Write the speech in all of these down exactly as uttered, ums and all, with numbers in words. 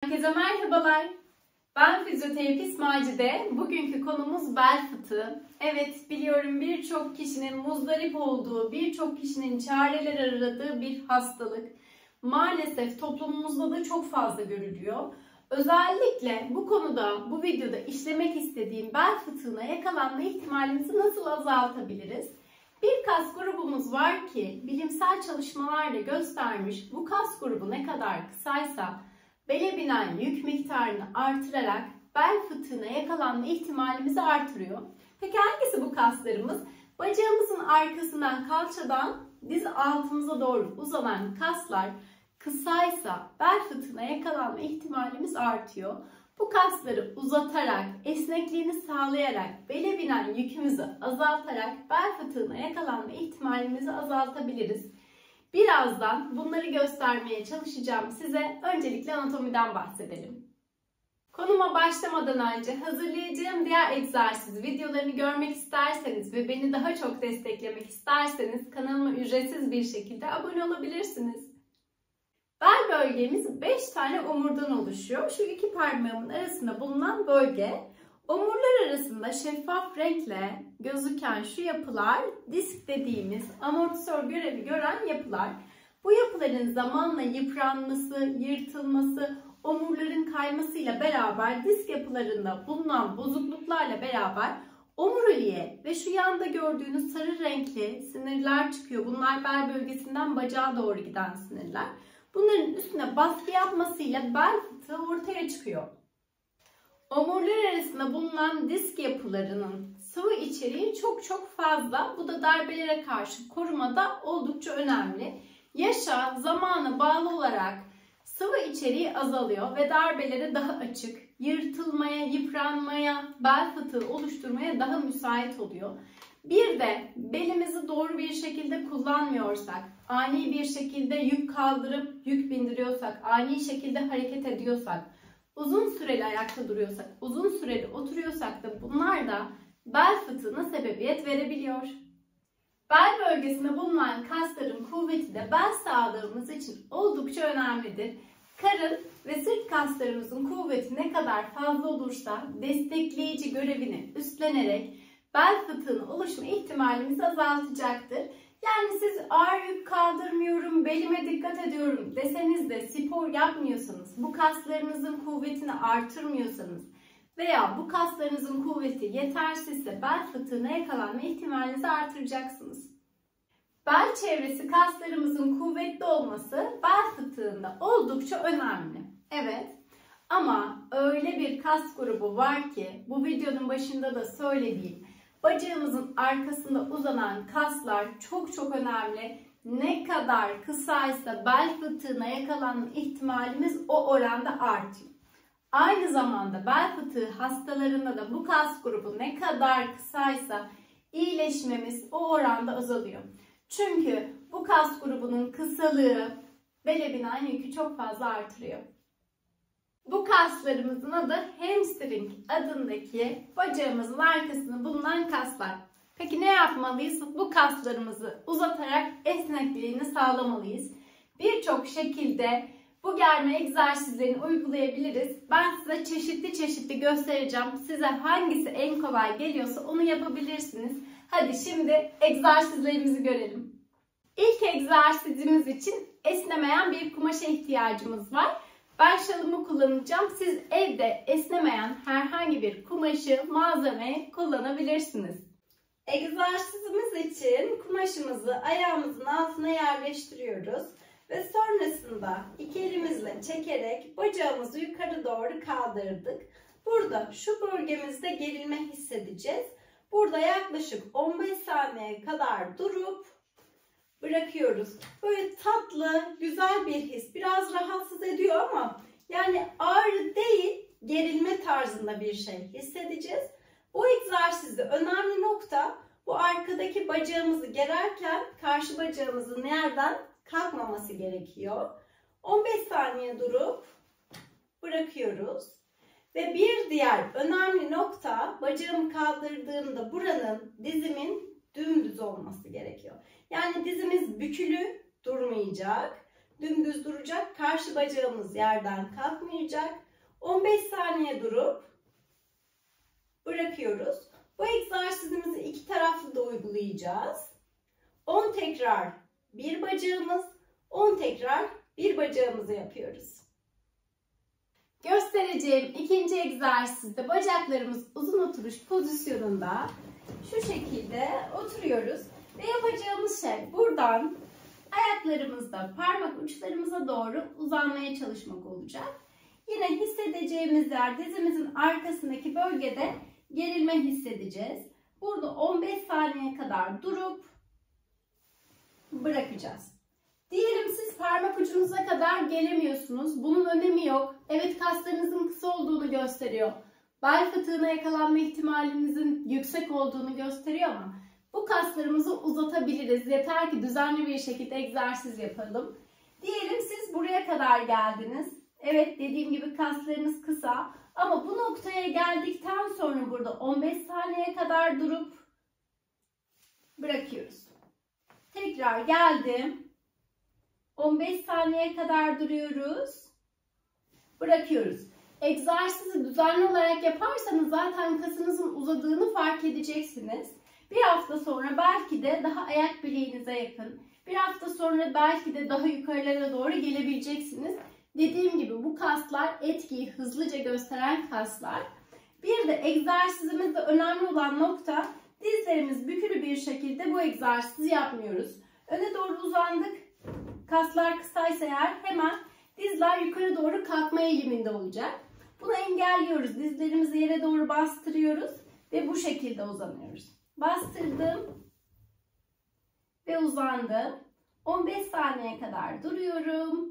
Herkese merhabalar. Ben fizyoterapist Macide. Bugünkü konumuz bel fıtığı. Evet, biliyorum birçok kişinin muzdarip olduğu, birçok kişinin çareler aradığı bir hastalık. Maalesef toplumumuzda da çok fazla görülüyor. Özellikle bu konuda, bu videoda işlemek istediğim bel fıtığına yakalanma ihtimalimizi nasıl azaltabiliriz? Bir kas grubumuz var ki bilimsel çalışmalarla göstermiş, bu kas grubu ne kadar kısaysa bele binen yük miktarını artırarak bel fıtığına yakalanma ihtimalimizi artırıyor. Peki hangisi bu kaslarımız? Bacağımızın arkasından, kalçadan diz altımıza doğru uzanan kaslar kısaysa bel fıtığına yakalanma ihtimalimiz artıyor. Bu kasları uzatarak, esnekliğini sağlayarak, bele binen yükümüzü azaltarak bel fıtığına yakalanma ihtimalimizi azaltabiliriz. Birazdan bunları göstermeye çalışacağım size. Öncelikle anatomiden bahsedelim. Konuma başlamadan önce hazırlayacağım diğer egzersiz videolarını görmek isterseniz ve beni daha çok desteklemek isterseniz kanalıma ücretsiz bir şekilde abone olabilirsiniz. Bel bölgemiz beş tane omurdan oluşuyor. Şu iki parmağımın arasında bulunan bölge. Omurlar arasında şeffaf renkle gözüken şu yapılar disk dediğimiz amortisör görevi gören yapılar. Bu yapıların zamanla yıpranması, yırtılması, omurların kaymasıyla beraber disk yapılarında bulunan bozukluklarla beraber omuriliğe ve şu yanda gördüğünüz sarı renkli sinirler çıkıyor. Bunlar bel bölgesinden bacağa doğru giden sinirler. Bunların üstüne baskı yapmasıyla bel fıtığı ortaya çıkıyor. Omurlar arasında bulunan disk yapılarının sıvı içeriği çok çok fazla. Bu da darbelere karşı korumada oldukça önemli. Yaşa, zamana bağlı olarak sıvı içeriği azalıyor ve darbelere daha açık, yırtılmaya, yıpranmaya, bel fıtığı oluşturmaya daha müsait oluyor. Bir de belimizi doğru bir şekilde kullanmıyorsak, ani bir şekilde yük kaldırıp yük bindiriyorsak, ani şekilde hareket ediyorsak, uzun süreli ayakta duruyorsak, uzun süreli oturuyorsak da bunlar da bel fıtığına sebebiyet verebiliyor. Bel bölgesinde bulunan kasların kuvveti de bel sağlığımız için oldukça önemlidir. Karın ve sırt kaslarımızın kuvveti ne kadar fazla olursa destekleyici görevini üstlenerek bel fıtığının oluşma ihtimalimizi azaltacaktır. Yani siz ağır yük kaldırmıyorum, belime dikkat ediyorum deseniz de spor yapmıyorsanız, bu kaslarınızın kuvvetini artırmıyorsanız veya bu kaslarınızın kuvveti yetersizse bel fıtığına yakalanma ihtimalinizi artıracaksınız. Bel çevresi kaslarımızın kuvvetli olması bel fıtığında oldukça önemli. Evet, ama öyle bir kas grubu var ki bu videonun başında da söylediğim bacağımızın arkasında uzanan kaslar çok çok önemli. Ne kadar kısaysa bel fıtığına yakalanma ihtimalimiz o oranda artıyor. Aynı zamanda bel fıtığı hastalarında da bu kas grubu ne kadar kısaysa iyileşmemiz o oranda azalıyor. Çünkü bu kas grubunun kısalığı bele binen yükü çok fazla artırıyor. Bu kaslarımızın adı hamstring adındaki bacağımızın arkasında bulunan kaslar. Peki ne yapmalıyız? Bu kaslarımızı uzatarak esnekliğini sağlamalıyız. Birçok şekilde bu germe egzersizlerini uygulayabiliriz. Ben size çeşitli çeşitli göstereceğim. Size hangisi en kolay geliyorsa onu yapabilirsiniz. Hadi şimdi egzersizlerimizi görelim. İlk egzersizimiz için esnemeyen bir kumaşa ihtiyacımız var. Ben şalımı kullanacağım. Siz evde esnemeyen herhangi bir kumaşı, malzemeyi kullanabilirsiniz. Egzersizimiz için kumaşımızı ayağımızın altına yerleştiriyoruz. Ve sonrasında iki elimizle çekerek bacağımızı yukarı doğru kaldırdık. Burada şu bölgemizde gerilme hissedeceğiz. Burada yaklaşık on beş saniye kadar durup bırakıyoruz. Böyle tatlı, güzel bir his. Biraz rahatsız ediyor ama yani ağrı değil, gerilme tarzında bir şey hissedeceğiz. Bu egzersizde önemli nokta bu arkadaki bacağımızı gererken karşı bacağımızın yerden kalkmaması gerekiyor. on beş saniye durup bırakıyoruz. Ve bir diğer önemli nokta bacağımı kaldırdığımda buranın, dizimin dümdüz olması gerekiyor. Yani dizimiz bükülü durmayacak. dümdüz duracak. Karşı bacağımız yerden kalkmayacak. on beş saniye durup bırakıyoruz. Bu egzersizimizi iki taraflı da uygulayacağız. on tekrar bir bacağımız, on tekrar bir bacağımızı yapıyoruz. Göstereceğim ikinci egzersizde bacaklarımız uzun oturuş pozisyonunda şu şekilde oturuyoruz. Ve yapacağımız şey buradan ayaklarımızda parmak uçlarımıza doğru uzanmaya çalışmak olacak. Yine hissedeceğimiz yer dizimizin arkasındaki bölgede gerilme hissedeceğiz. Burada on beş saniye kadar durup bırakacağız. Diyelim siz parmak ucunuza kadar gelemiyorsunuz. Bunun önemi yok. Evet, kaslarınızın kısa olduğunu gösteriyor. Bel fıtığına yakalanma ihtimalinizin yüksek olduğunu gösteriyor ama bu kaslarımızı uzatabiliriz. Yeter ki düzenli bir şekilde egzersiz yapalım. Diyelim siz buraya kadar geldiniz. Evet, dediğim gibi kaslarınız kısa ama bu noktaya geldikten sonra burada on beş saniye kadar durup bırakıyoruz. Tekrar geldim. on beş saniye kadar duruyoruz. Bırakıyoruz. Egzersizi düzenli olarak yaparsanız zaten kasınızın uzadığını fark edeceksiniz. Bir hafta sonra belki de daha ayak bileğinize yakın, bir hafta sonra belki de daha yukarılara doğru gelebileceksiniz. Dediğim gibi bu kaslar etkiyi hızlıca gösteren kaslar. Bir de egzersizimizde önemli olan nokta, dizlerimiz bükülü bir şekilde bu egzersizi yapmıyoruz. Öne doğru uzandık. Kaslar kısaysa eğer hemen dizler yukarı doğru kalkma eğiliminde olacak. Bunu engelliyoruz. Dizlerimizi yere doğru bastırıyoruz ve bu şekilde uzanıyoruz. Bastırdım ve uzandım. on beş saniye kadar duruyorum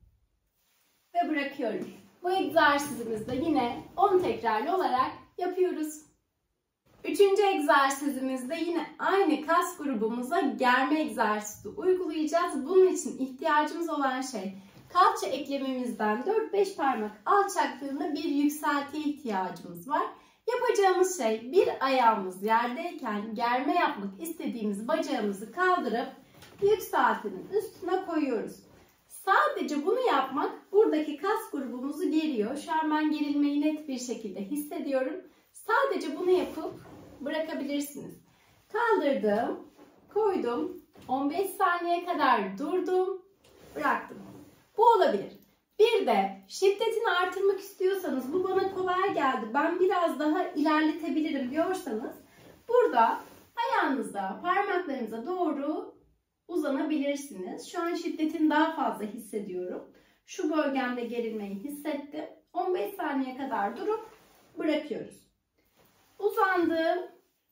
ve bırakıyorum. Bu egzersizimizde yine on tekrarlı olarak yapıyoruz. Üçüncü egzersizimizde yine aynı kas grubumuza germe egzersizi uygulayacağız. Bunun için ihtiyacımız olan şey, kalça eklemimizden dört beş parmak alçaklığında bir yükseltiye ihtiyacımız var. Yapacağımız şey, bir ayağımız yerdeyken germe yapmak istediğimiz bacağımızı kaldırıp yükseltinin üstüne koyuyoruz. Sadece bunu yapmak buradaki kas grubumuzu geriyor. Şu an ben gerilmeyi net bir şekilde hissediyorum. Sadece bunu yapıp bırakabilirsiniz. Kaldırdım, koydum, on beş saniye kadar durdum, bıraktım. Bu olabilir. Bir de şiddetini artırmak istiyorsanız, bu bana kolay geldi, ben biraz daha ilerletebilirim diyorsanız, burada ayağınızda parmaklarınıza doğru uzanabilirsiniz. Şu an şiddetini daha fazla hissediyorum. Şu bölgemde gerilmeyi hissettim. on beş saniye kadar durup bırakıyoruz. Uzandım.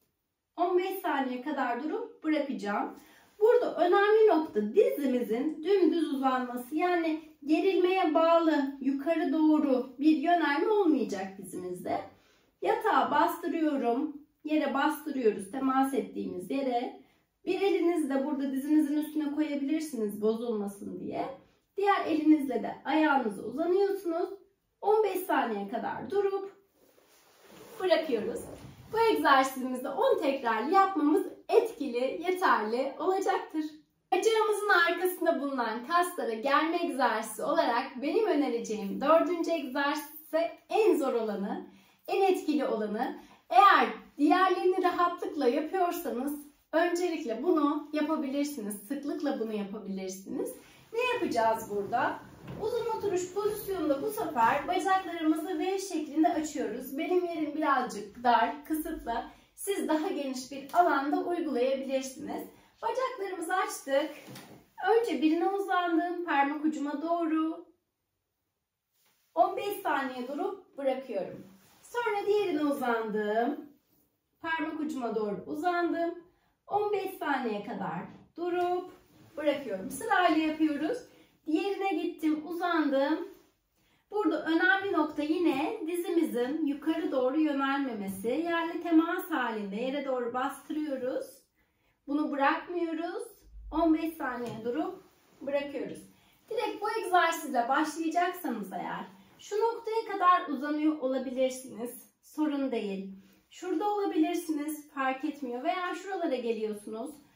on beş saniye kadar durup bırakacağım. Burada önemli nokta dizimizin dümdüz uzanması. Yani gerilmeye bağlı yukarı doğru bir yönelme olmayacak dizimizde. Yatağa bastırıyorum. Yere bastırıyoruz temas ettiğimiz yere. Bir elinizle burada dizinizin üstüne koyabilirsiniz bozulmasın diye. Diğer elinizle de ayağınızı uzanıyorsunuz. on beş saniye kadar durup bırakıyoruz. Bu egzersizimizde on tekrar yapmamız etkili, yeterli olacaktır. Bacağımızın arkasında bulunan kaslara germe egzersizi olarak benim önereceğim dördüncü egzersiz ise en zor olanı, en etkili olanı. Eğer diğerlerini rahatlıkla yapıyorsanız öncelikle bunu yapabilirsiniz. Sıklıkla bunu yapabilirsiniz. Ne yapacağız burada? Uzun oturuş pozisyonunda bu sefer bacaklarımızı V şeklinde açıyoruz. Benim yerim birazcık dar, kısıtlı. Siz daha geniş bir alanda uygulayabilirsiniz. Bacaklarımızı açtık. Önce birine uzandım, parmak ucuma doğru. on beş saniye durup bırakıyorum. Sonra diğerine uzandım. Parmak ucuma doğru uzandım. on beş saniye kadar durup bırakıyorum. Sırayla yapıyoruz. Diğerine gittim, uzandım. Burada önemli nokta yine dizimizin yukarı doğru yönelmemesi. Yerle temas halinde yere doğru bastırıyoruz. Bunu bırakmıyoruz. on beş saniye durup bırakıyoruz. Direkt bu egzersize başlayacaksanız eğer şu noktaya kadar uzanıyor olabilirsiniz. Sorun değil. Şurada olabilirsiniz, fark etmiyor. Veya şuralara geliyorsunuz.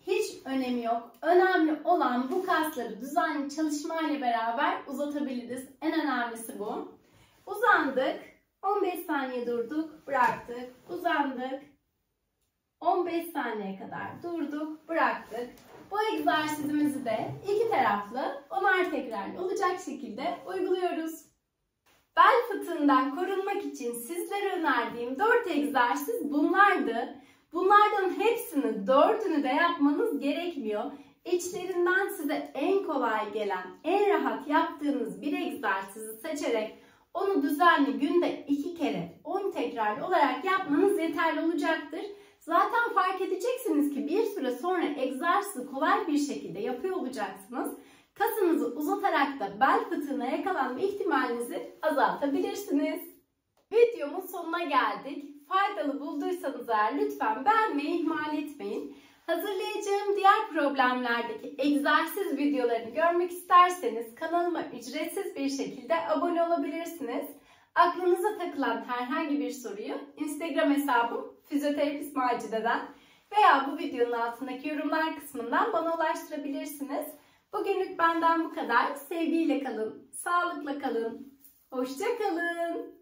Hiç önemi yok. Önemli olan bu kasları düzenli çalışmayla beraber uzatabiliriz. En önemlisi bu. Uzandık. on beş saniye durduk, bıraktık. Uzandık. on beş saniye kadar durduk, bıraktık. Bu egzersizimizi de iki taraflı onar tekrarlı olacak şekilde uyguluyoruz. Bel fıtığından korunmak için sizlere önerdiğim dört egzersiz bunlardı. Bunlardan hepsini, dördünü de yapmanız gerekmiyor. İçlerinden size en kolay gelen, en rahat yaptığınız bir egzersizi seçerek onu düzenli günde iki kere on tekrar olarak yapmanız yeterli olacaktır. Zaten fark edeceksiniz ki bir süre sonra egzersizi kolay bir şekilde yapıyor olacaksınız. Kasınızı uzatarak da bel fıtığına yakalanma ihtimalinizi azaltabilirsiniz. Videomun sonuna geldik. Faydalı bulduysanız eğer lütfen beğenmeyi ihmal etmeyin. Hazırlayacağım diğer problemlerdeki egzersiz videolarını görmek isterseniz kanalıma ücretsiz bir şekilde abone olabilirsiniz. Aklınıza takılan herhangi bir soruyu Instagram hesabım Fizyoterapist Macide'den veya bu videonun altındaki yorumlar kısmından bana ulaştırabilirsiniz. Bugünlük benden bu kadar. Sevgiyle kalın, sağlıkla kalın, hoşça kalın.